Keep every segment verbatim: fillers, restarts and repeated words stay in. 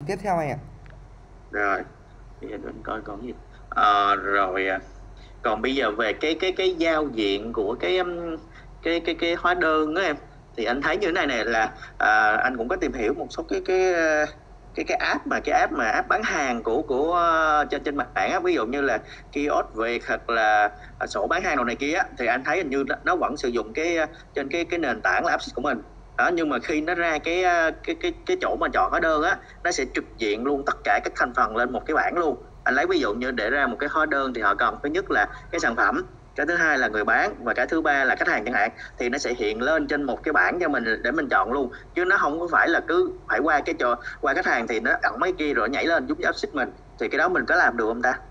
tiếp theo anh ạ. Rồi bây giờ để anh coi còn gì. Ờ, rồi à, còn bây giờ về cái cái cái giao diện của cái um, cái cái cái hóa đơn đó em, thì anh thấy như thế này này là à, anh cũng có tìm hiểu một số cái cái ờ, cái cái app mà cái app mà app bán hàng của của ờ, trên trên mạng á, ví dụ như là kiosk Việt hoặc là à, sổ bán hàng đồ này kia á, thì anh thấy hình như nó nó vẫn sử dụng cái ờ, trên cái cái nền tảng là app của mình đó, nhưng mà khi nó ra cái ờ, cái cái cái chỗ mà chọn hóa đơn á, nó sẽ trực diện luôn tất cả các thành phần lên một cái bảng luôn. Anh lấy ví dụ như để ra một cái hóa đơn thì họ cần thứ nhất là cái sản phẩm, cái thứ hai là người bán, và cái thứ ba là khách hàng chẳng hạn, thì nó sẽ hiện lên trên một cái bảng cho mình để mình chọn luôn, chứ nó không có phải là cứ phải qua cái trò qua khách hàng thì nó ẩn mấy kia rồi nhảy lên giúp áp xích mình. Thì cái đó mình có làm được không ta?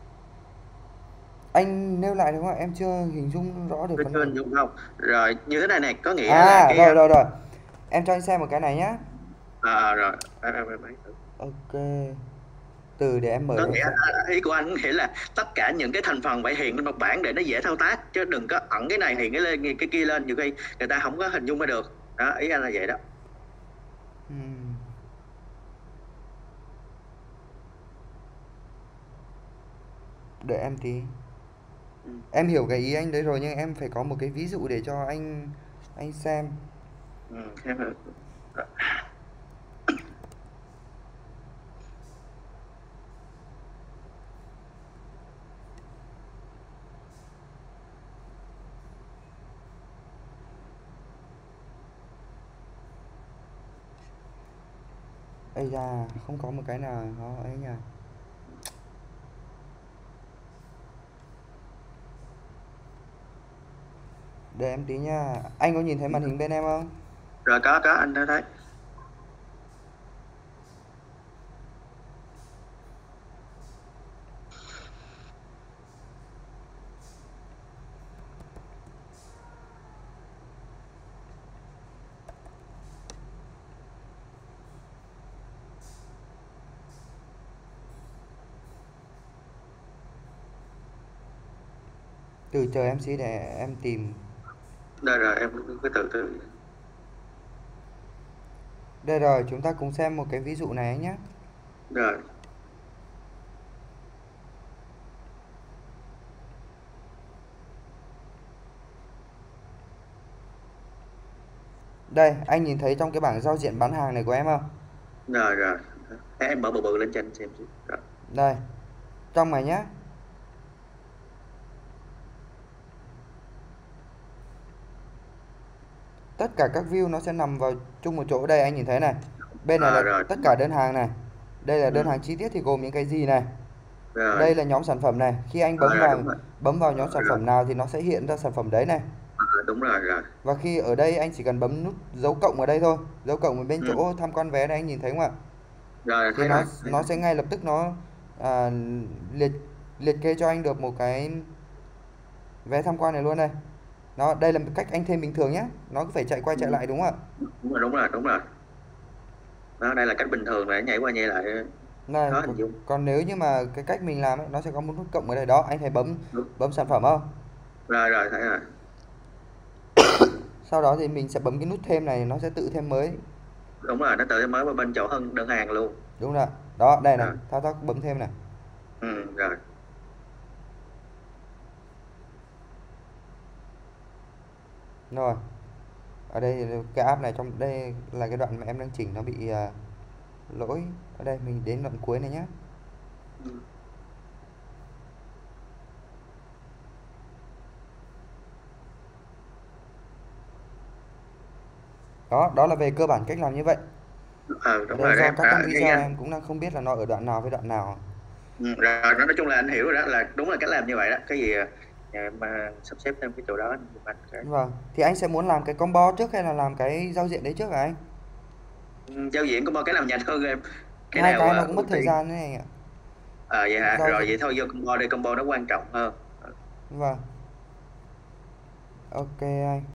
Anh nêu lại được không ạ? Em chưa hình dung rõ được Chưa vấn chưa đề. hình dung không? Rồi như thế này này, có nghĩa là À, cái rồi rồi rồi. Em cho anh xem một cái này nhá. à, rồi à, à, à, à, Ok. Từ để em mở có cho anh nghĩa xem. à, ý của anh nghĩa là tất cả những cái thành phần phải hiện lên một bảng để nó dễ thao tác, chứ đừng có ẩn cái này hiện cái lên cái kia lên, nhiều khi người ta không có hình dung ra được đó, ý anh là vậy đó. Ừm, đợi em tí. Ừ. Em hiểu cái ý anh đấy rồi nhưng em phải có một cái ví dụ để cho anh anh xem. Ừ. Em hiểu. Ây da, không có một cái nào nó ấy nhỉ. Đợi em tí nha. Anh có nhìn thấy màn hình bên em không? Rồi có có anh đã thấy. Từ chờ em xí để em tìm. Rồi rồi em cứ từ từ. Đây rồi, chúng ta cùng xem một cái ví dụ này nhé. Rồi. Đây, anh nhìn thấy trong cái bảng giao diện bán hàng này của em không? Rồi rồi em mở bự bự lên cho anh xem xíu. Rồi. Đây, trong này nhé. Tất cả các view nó sẽ nằm vào chung một chỗ. Đây anh nhìn thấy này. Bên này À, là rồi tất đúng cả rồi. đơn hàng này. Đây là đơn Ừ. hàng chi tiết thì gồm những cái gì này. Rồi. Đây là nhóm sản phẩm này. Khi anh À, bấm rồi vào đúng rồi. bấm vào À, nhóm sản rồi. phẩm nào thì nó sẽ hiện ra sản phẩm đấy này. À, đúng rồi rồi. Và khi ở đây anh chỉ cần bấm nút dấu cộng ở đây thôi. Dấu cộng ở bên Ừ. chỗ tham quan vé này anh nhìn thấy không ạ? Rồi Thì thấy nó rồi thấy nó rồi. sẽ ngay lập tức nó à, liệt liệt kê cho anh được một cái vé tham quan này luôn đây. Đó, đây là một cách anh thêm bình thường nhé. Nó cứ phải chạy qua Ừ. chạy lại đúng không ạ? Đúng rồi đúng rồi đúng rồi. Đó, đây là cách bình thường, này nhảy qua nhảy lại Này, khó hình còn, dung. còn nếu như mà cái cách mình làm ấy, nó sẽ có một nút cộng ở đây đó, anh thấy bấm Đúng. bấm sản phẩm không? Rồi rồi thấy rồi. Sau đó thì mình sẽ bấm cái nút thêm này, nó sẽ tự thêm mới. Đúng rồi, nó tự mới qua bên chỗ hơn đơn hàng luôn. Đúng rồi. Đó, đây này, Rồi. thao tác bấm thêm này. Ừ. Rồi. Rồi, ở đây cái app này trong đây là cái đoạn mà em đang chỉnh nó bị à, lỗi. Ở đây mình đến đoạn cuối này nhé. Ừ. Đó, đó là về cơ bản cách làm như vậy. Ờ, Ở đúng đây rồi đó do em các đó, trong nghe video anh. em cũng đang không biết là nó ở đoạn nào với đoạn nào. Ừ, rồi nói chung là anh hiểu rồi đó, là đúng là cách làm như vậy đó. Cái gì à, mà sắp xếp thêm cái chỗ đó anh giùm anh cái. Vâng, thì anh sẽ muốn làm cái combo trước hay là làm cái giao diện đấy trước hả anh? Ừ, giao diện có một cái làm nhanh hơn em, cái Hai nào cái à, nó cũng mất ưu thời tiên. gian đấy anh ạ. Ờ vậy hả, Giao rồi diện. vậy thôi vô combo đi, combo nó quan trọng hơn. Vâng, ok anh.